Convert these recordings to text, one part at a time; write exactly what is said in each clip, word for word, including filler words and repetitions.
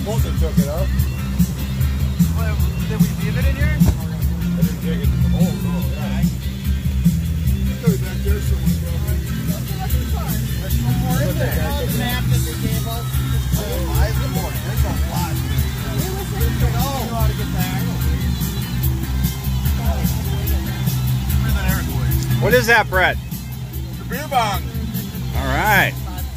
Bolton took it up. Well, did we leave it in here? I didn't take it. Oh, no. Yeah. It's back there somewhere. There's no more in there. Oh, the map that they gave us. Five more. There's a lot. Oh, you ought to get back. What is that, Brett? The beer bong. All right.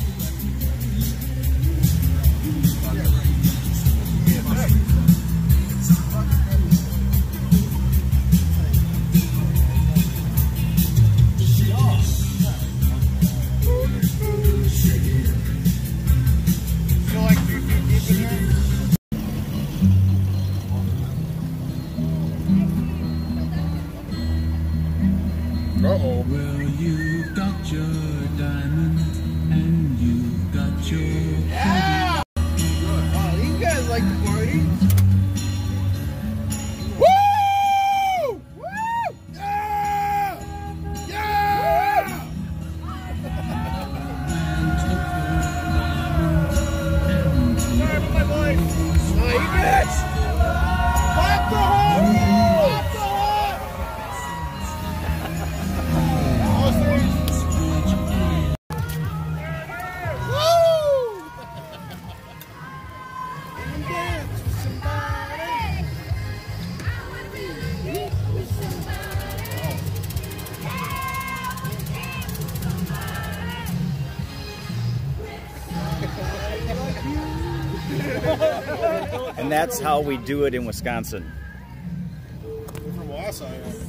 Uh-oh. Well, you got your diamond and you got your... Yeah! Wow, these guys like to party. Woo! Woo! Yeah! Yeah! Sorry for my voice. Oh, you bitch! Pop the hole! Pop the hole! And that's how we do it in Wisconsin. We're from Wausau.